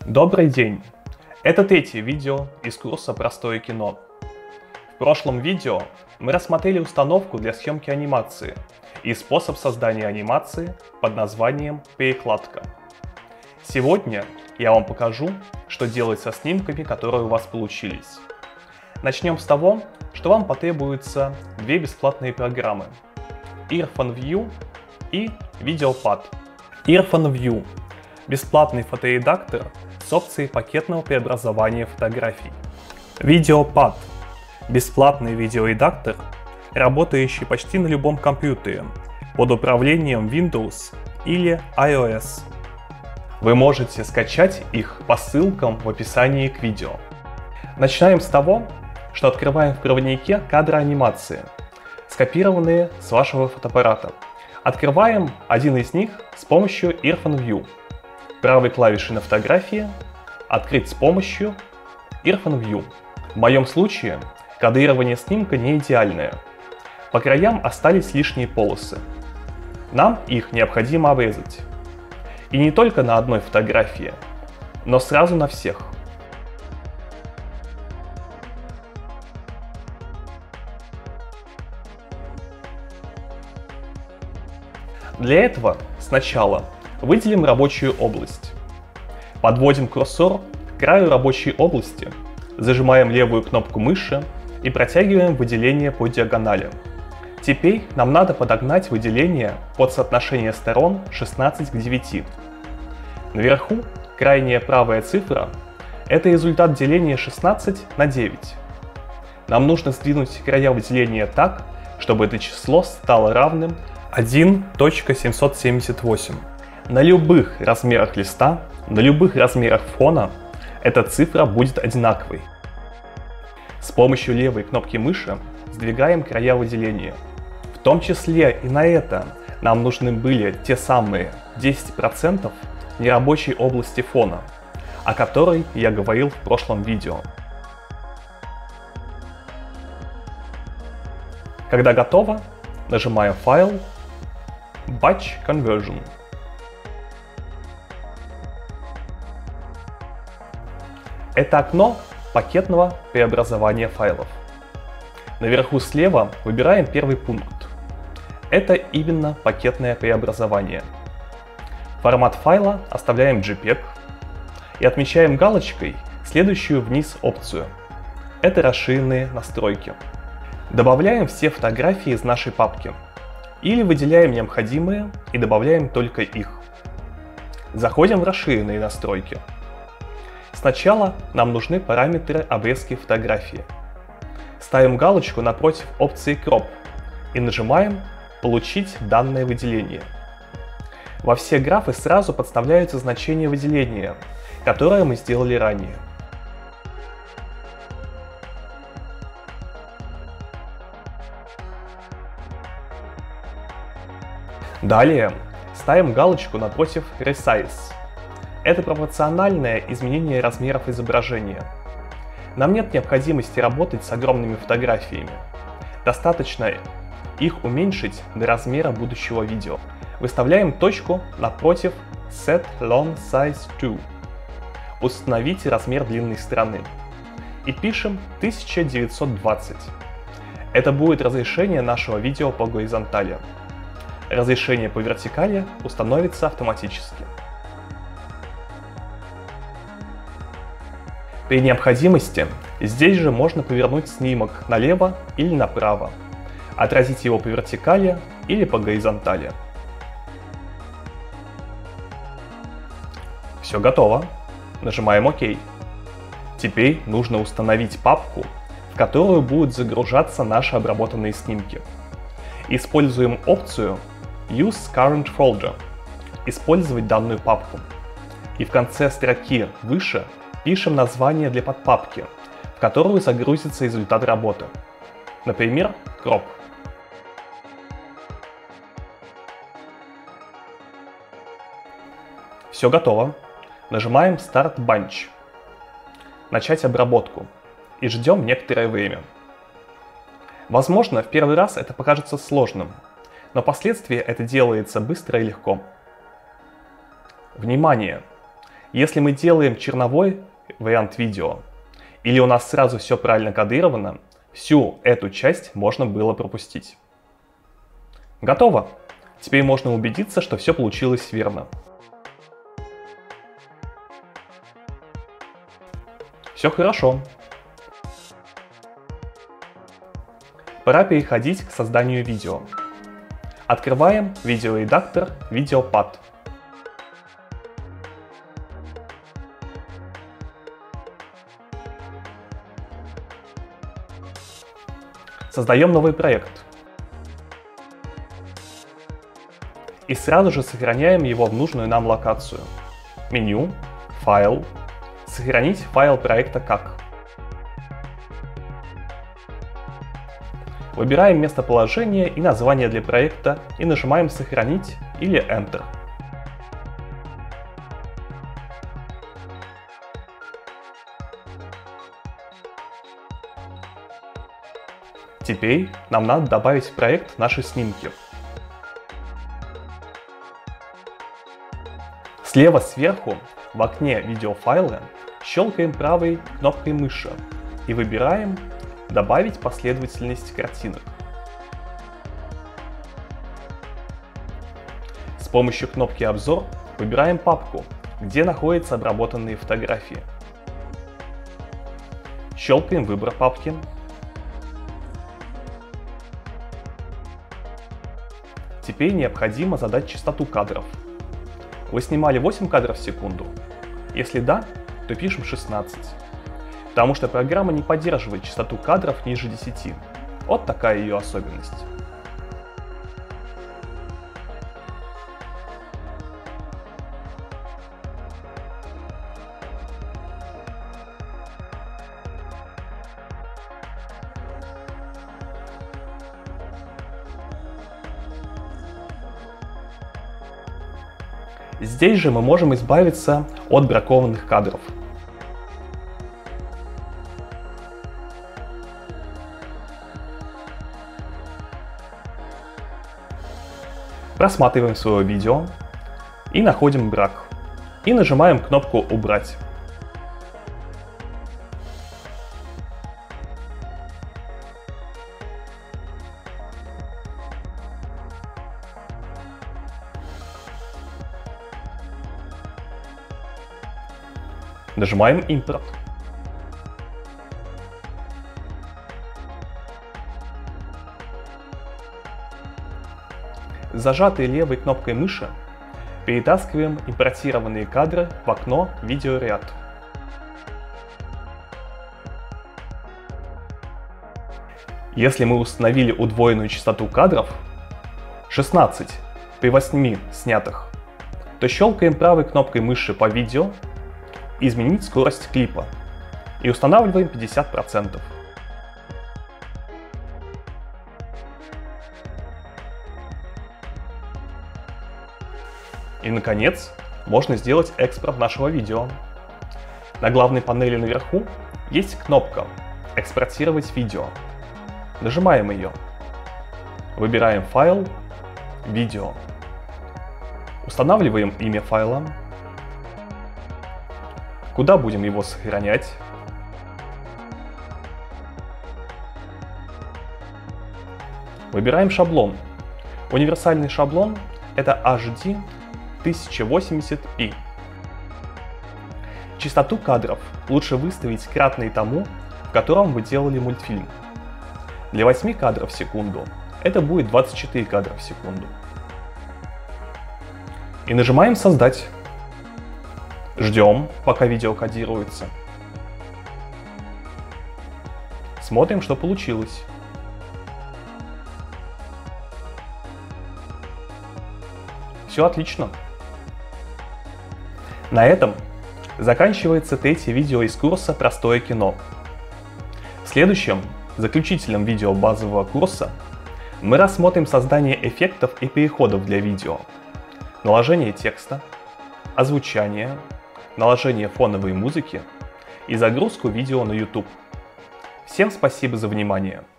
Добрый день! Это третье видео из курса «Простое кино». В прошлом видео мы рассмотрели установку для съемки анимации и способ создания анимации под названием перекладка. Сегодня я вам покажу, что делать со снимками, которые у вас получились. Начнем с того, что вам потребуются две бесплатные программы – IrfanView и VideoPad. IrfanView – бесплатный фоторедактор с опцией пакетного преобразования фотографий. VideoPad – бесплатный видеоредактор, работающий почти на любом компьютере под управлением Windows или iOS. Вы можете скачать их по ссылкам в описании к видео. Начинаем с того, что открываем в проводнике кадры анимации, скопированные с вашего фотоаппарата. Открываем один из них с помощью IrfanView. Правой клавишей на фотографии «Открыть с помощью IrfanView». В моем случае кадрирование снимка не идеальное. По краям остались лишние полосы. Нам их необходимо обрезать. И не только на одной фотографии, но сразу на всех. Для этого сначала выделим рабочую область. Подводим курсор к краю рабочей области, зажимаем левую кнопку мыши и протягиваем выделение по диагонали. Теперь нам надо подогнать выделение под соотношение сторон 16 к 9. Наверху крайняя правая цифра – это результат деления 16 на 9. Нам нужно сдвинуть края выделения так, чтобы это число стало равным 1.778. На любых размерах листа, на любых размерах фона эта цифра будет одинаковой. С помощью левой кнопки мыши сдвигаем края выделения. В том числе и на это нам нужны были те самые 10% нерабочей области фона, о которой я говорил в прошлом видео. Когда готово, нажимаем «Файл», Batch Conversion. Это окно пакетного преобразования файлов. Наверху слева выбираем первый пункт. Это именно пакетное преобразование. Формат файла оставляем JPEG и отмечаем галочкой следующую вниз опцию. Это расширенные настройки. Добавляем все фотографии из нашей папки. Или выделяем необходимые и добавляем только их. Заходим в расширенные настройки. Сначала нам нужны параметры обрезки фотографии. Ставим галочку напротив опции Crop и нажимаем «Получить данное выделение». Во все графы сразу подставляются значения выделения, которое мы сделали ранее. Далее ставим галочку напротив Resize. Это пропорциональное изменение размеров изображения. Нам нет необходимости работать с огромными фотографиями. Достаточно их уменьшить до размера будущего видео. Выставляем точку напротив Set Long Size To. Установите размер длинной стороны. И пишем 1920. Это будет разрешение нашего видео по горизонтали. Разрешение по вертикали установится автоматически. При необходимости здесь же можно повернуть снимок налево или направо, отразить его по вертикали или по горизонтали. Все готово. Нажимаем ОК. Теперь нужно установить папку, в которую будут загружаться наши обработанные снимки. Используем опцию Use Current Folder – использовать данную папку. И в конце строки выше пишем название для подпапки, в которую загрузится результат работы. Например, Crop. Все готово. Нажимаем Start Bunch. Начать обработку. И ждем некоторое время. Возможно, в первый раз это покажется сложным, но впоследствии это делается быстро и легко. Внимание! Если мы делаем черновой вариант видео, или у нас сразу все правильно кодировано, всю эту часть можно было пропустить. Готово! Теперь можно убедиться, что все получилось верно. Все хорошо. Пора переходить к созданию видео. Открываем видеоредактор VideoPad. Создаем новый проект. И сразу же сохраняем его в нужную нам локацию. Меню, файл, сохранить файл проекта как. Выбираем местоположение и название для проекта и нажимаем «Сохранить» или Enter. Теперь нам надо добавить в проект наши снимки. Слева сверху в окне видеофайла щелкаем правой кнопкой мыши и выбираем «Добавить последовательность картинок». С помощью кнопки «Обзор» выбираем папку, где находятся обработанные фотографии. Щелкаем «Выбор папки». Теперь необходимо задать частоту кадров. Вы снимали 8 кадров в секунду? Если да, то пишем 16. Потому что программа не поддерживает частоту кадров ниже 10. Вот такая ее особенность. Здесь же мы можем избавиться от бракованных кадров. Просматриваем свое видео и находим брак. И нажимаем кнопку «Убрать». Нажимаем «Импорт». Зажатой левой кнопкой мыши перетаскиваем импортированные кадры в окно «Видеоряд». Если мы установили удвоенную частоту кадров 16 при 8 снятых, то щелкаем правой кнопкой мыши по видео «Изменить скорость клипа» и устанавливаем 50%. И, наконец, можно сделать экспорт нашего видео. На главной панели наверху есть кнопка «Экспортировать видео». Нажимаем ее. Выбираем файл «Видео». Устанавливаем имя файла. Куда будем его сохранять? Выбираем шаблон. Универсальный шаблон — это HD 1080p. Частоту кадров лучше выставить кратной тому, в котором вы делали мультфильм. Для 8 кадров в секунду это будет 24 кадра в секунду. И нажимаем «Создать». Ждем, пока видео кодируется. Смотрим, что получилось. Все отлично. На этом заканчивается третье видео из курса «Простое кино». В следующем, заключительном видео базового курса, мы рассмотрим создание эффектов и переходов для видео, наложение текста, озвучание, наложение фоновой музыки и загрузку видео на YouTube. Всем спасибо за внимание!